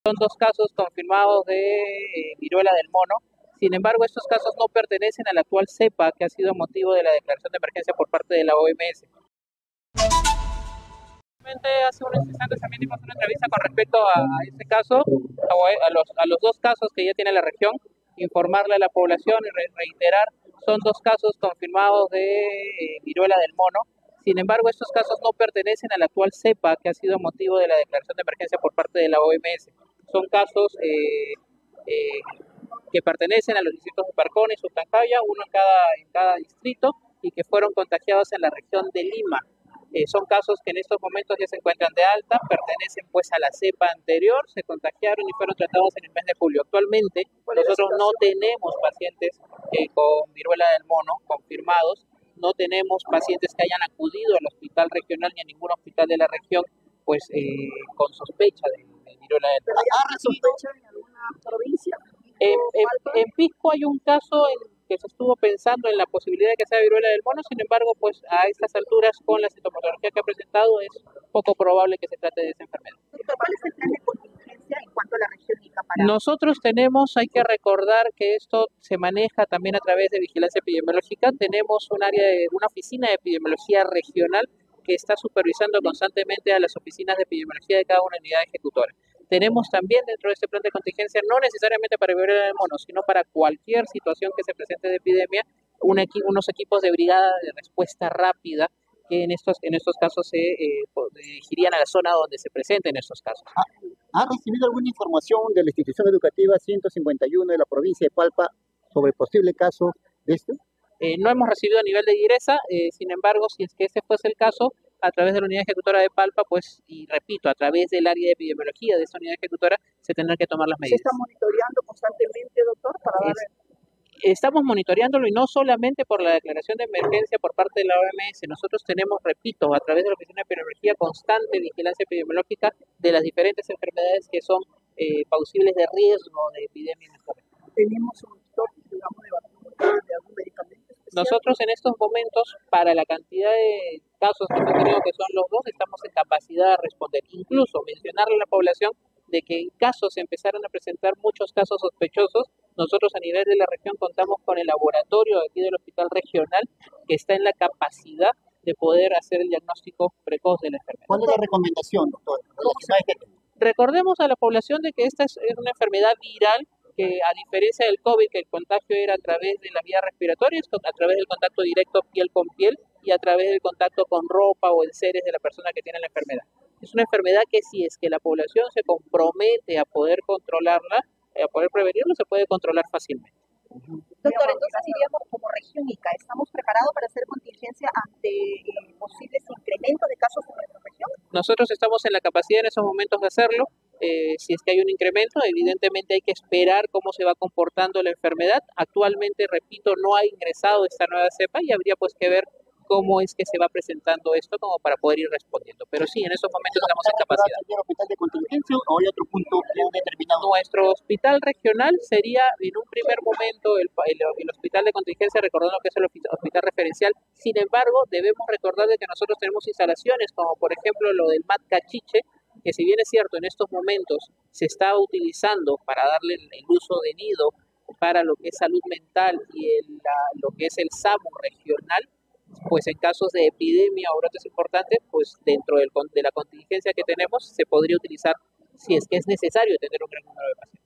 Son dos casos confirmados de viruela del mono. Sin embargo, estos casos no pertenecen a la actual cepa que ha sido motivo de la declaración de emergencia por parte de la OMS. Hace unos instantes también dimos una entrevista con respecto a este caso, a los dos casos que ya tiene la región, informarle a la población y reiterar, son dos casos confirmados de viruela del mono. Sin embargo, estos casos no pertenecen a la actual cepa que ha sido motivo de la declaración de emergencia por parte de la OMS. Son casos que pertenecen a los distritos de Parcón y Sutancaya, uno en cada distrito, y que fueron contagiados en la región de Lima. Son casos que en estos momentos ya se encuentran de alta, pertenecen pues a la cepa anterior, se contagiaron y fueron tratados en el mes de julio. Actualmente nosotros no tenemos pacientes con viruela del mono confirmados, no tenemos pacientes que hayan acudido al hospital regional ni a ningún hospital de la región pues con sospecha de viruela del mono. ¿Hay sospecha en alguna provincia? En Pisco hay un caso que se estuvo pensando en la posibilidad de que sea viruela del mono, sin embargo, pues a estas alturas, con la sintomatología que ha presentado, es poco probable que se trate de esa enfermedad. ¿Cuál es el plan de contingencia en cuanto a la región de Icapará? Nosotros hay que recordar que esto se maneja también a través de vigilancia epidemiológica. Tenemos una oficina de epidemiología regional que está supervisando constantemente a las oficinas de epidemiología de cada una unidad ejecutora. Tenemos también dentro de este plan de contingencia, no necesariamente para viruela del mono, sino para cualquier situación que se presente de epidemia, unos equipos de brigada de respuesta rápida que en estos casos se dirigirían a la zona donde se presenten estos casos. ¿Ha recibido alguna información de la institución educativa 151 de la provincia de Palpa sobre posible caso de esto? No hemos recibido a nivel de Direza, sin embargo, si es que ese fuese el caso, a través de la unidad ejecutora de Palpa, pues, y repito, a través del área de epidemiología de esta unidad ejecutora, se tendrán que tomar las medidas. ¿Se está monitoreando constantemente, doctor, para darle? Estamos monitoreándolo y no solamente por la declaración de emergencia por parte de la OMS. Nosotros tenemos, repito, a través de la Oficina de Epidemiología, constante vigilancia epidemiológica de las diferentes enfermedades que son plausibles de riesgo de epidemia en esta región. ¿Tenemos un stock, digamos, de vacuna, de algún medicamento especial? Nosotros en estos momentos, para la cantidad de casos que hemos tenido, que son los dos, estamos en capacidad de responder. Incluso mencionarle a la población de que en caso se empezaran a presentar muchos casos sospechosos, nosotros a nivel de la región contamos con el laboratorio de aquí del hospital regional que está en la capacidad de poder hacer el diagnóstico precoz de la enfermedad. ¿Cuál es la recomendación, doctor? Recordemos a la población de que esta es una enfermedad viral que, a diferencia del COVID, que el contagio era a través de la vía respiratoria, a través del contacto directo piel con piel y a través del contacto con ropa o enseres de la persona que tiene la enfermedad. Es una enfermedad que, si es que la población se compromete a poder controlarla, a poder prevenirlo, se puede controlar fácilmente. Doctor, entonces diríamos, como región ICA, ¿estamos preparados para hacer contingencia ante posibles incrementos de casos en nuestra región? Nosotros estamos en la capacidad en esos momentos de hacerlo. Si es que hay un incremento, evidentemente hay que esperar cómo se va comportando la enfermedad. Actualmente, repito, no ha ingresado esta nueva cepa y habría pues que ver cómo es que se va presentando esto como para poder ir respondiendo. Pero sí, en estos momentos estamos en capacidad. ¿Hay hospital de contingencia o hay otro punto bien determinado? Nuestro hospital regional sería en un primer momento el hospital de contingencia, recordando que es el hospital referencial. Sin embargo, debemos recordar de que nosotros tenemos instalaciones como por ejemplo lo del MAT Cachiche, que si bien es cierto en estos momentos se está utilizando para darle el uso de nido para lo que es salud mental y lo que es el SAMU regional, pues en casos de epidemia o brotes importantes, pues dentro de la contingencia que tenemos se podría utilizar si es que es necesario tener un gran número de pacientes.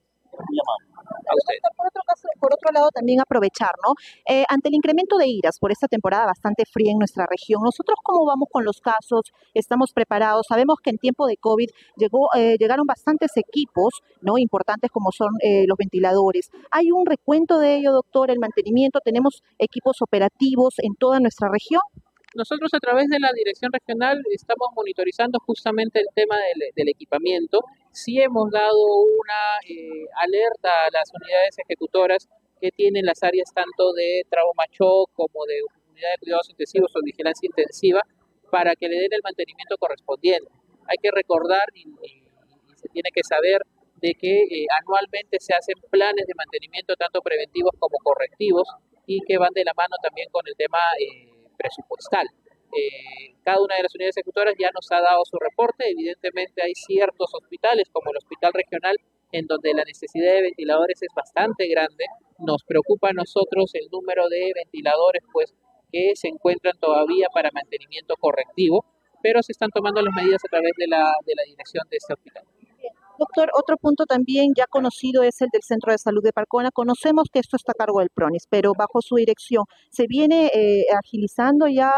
A ustedes. Por otro lado, también aprovechar, ¿no? Ante el incremento de iras por esta temporada bastante fría en nuestra región, ¿nosotros cómo vamos con los casos? ¿Estamos preparados? Sabemos que en tiempo de COVID llegaron bastantes equipos, ¿no?, importantes como son los ventiladores. ¿Hay un recuento de ello, doctor, el mantenimiento? ¿Tenemos equipos operativos en toda nuestra región? Nosotros a través de la dirección regional estamos monitorizando justamente el tema del equipamiento. Sí hemos dado una alerta a las unidades ejecutoras que tienen las áreas tanto de trauma shock como de unidad de cuidados intensivos o vigilancia intensiva para que le den el mantenimiento correspondiente. Hay que recordar y se tiene que saber de que anualmente se hacen planes de mantenimiento tanto preventivos como correctivos y que van de la mano también con el tema presupuestal. cada una de las unidades ejecutoras ya nos ha dado su reporte. Evidentemente hay ciertos hospitales, como el Hospital Regional, en donde la necesidad de ventiladores es bastante grande. Nos preocupa a nosotros el número de ventiladores pues, que se encuentran todavía para mantenimiento correctivo, pero se están tomando las medidas a través de la dirección de este hospital. Doctor, otro punto también ya conocido es el del Centro de Salud de Parcona. Conocemos que esto está a cargo del PRONIS, pero bajo su dirección, ¿se viene agilizando ya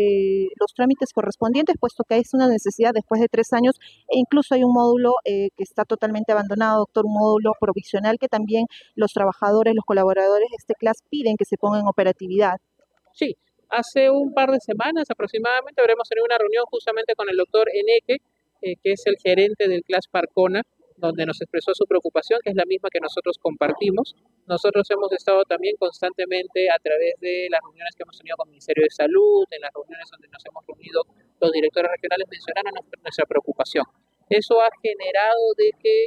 los trámites correspondientes, puesto que es una necesidad después de 3 años, e incluso hay un módulo que está totalmente abandonado, doctor, un módulo provisional que también los trabajadores, los colaboradores de este CLAS piden que se ponga en operatividad? Sí, hace un par de semanas aproximadamente habremos tenido una reunión justamente con el doctor Eneque, que es el gerente del CLAS Parcona, donde nos expresó su preocupación, que es la misma que nosotros compartimos. Nosotros hemos estado también constantemente a través de las reuniones que hemos tenido con el Ministerio de Salud, en las reuniones donde nos hemos reunido los directores regionales, mencionaron nuestra preocupación. Eso ha generado de que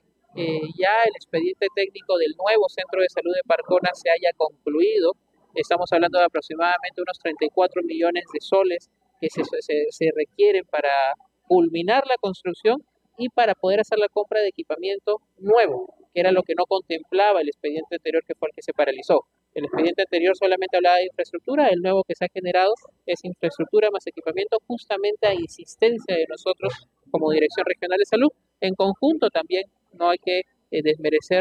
ya el expediente técnico del nuevo Centro de Salud de Parcona se haya concluido. Estamos hablando de aproximadamente unos 34 millones de soles que se requieren para culminar la construcción y para poder hacer la compra de equipamiento nuevo, que era lo que no contemplaba el expediente anterior, que fue el que se paralizó. El expediente anterior solamente hablaba de infraestructura, el nuevo que se ha generado es infraestructura más equipamiento, justamente a insistencia de nosotros como Dirección Regional de Salud. En conjunto también no hay que desmerecer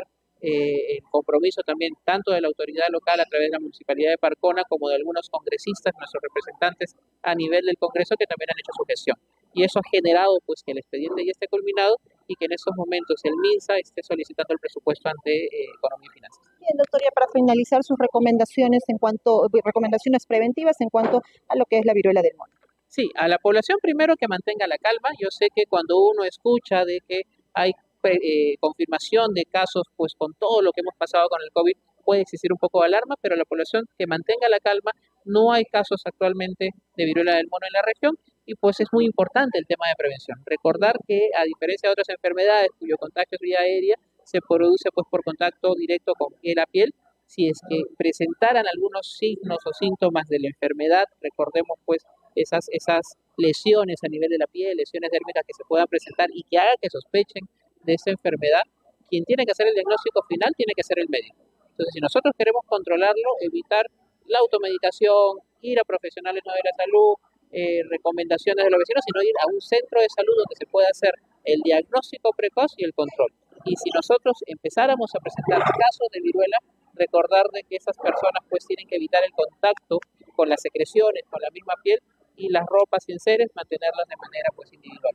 el compromiso también tanto de la autoridad local a través de la Municipalidad de Parcona como de algunos congresistas, nuestros representantes a nivel del Congreso, que también han hecho su gestión. Y eso ha generado pues que el expediente ya esté culminado y que en estos momentos el MINSA esté solicitando el presupuesto ante Economía y Finanzas. Bien, doctor, ya para finalizar sus recomendaciones recomendaciones preventivas en cuanto a lo que es la viruela del mono. Sí, a la población primero que mantenga la calma. Yo sé que cuando uno escucha de que hay confirmación de casos, pues con todo lo que hemos pasado con el COVID, puede existir un poco de alarma, pero la población que mantenga la calma. No hay casos actualmente de viruela del mono en la región y pues es muy importante el tema de prevención. Recordar que a diferencia de otras enfermedades cuyo contagio es vía aérea, se produce pues por contacto directo con piel a piel. Si es que presentaran algunos signos o síntomas de la enfermedad, recordemos pues esas lesiones a nivel de la piel, lesiones dérmicas que se puedan presentar y que haga que sospechen de esa enfermedad, quien tiene que hacer el diagnóstico final tiene que ser el médico. Entonces, si nosotros queremos controlarlo, evitar la automedicación, ir a profesionales no de la salud, recomendaciones de los vecinos, sino ir a un centro de salud donde se pueda hacer el diagnóstico precoz y el control. Y si nosotros empezáramos a presentar casos de viruela, recordar de que esas personas pues tienen que evitar el contacto con las secreciones, con la misma piel y las ropas sin seres, mantenerlas de manera pues individual.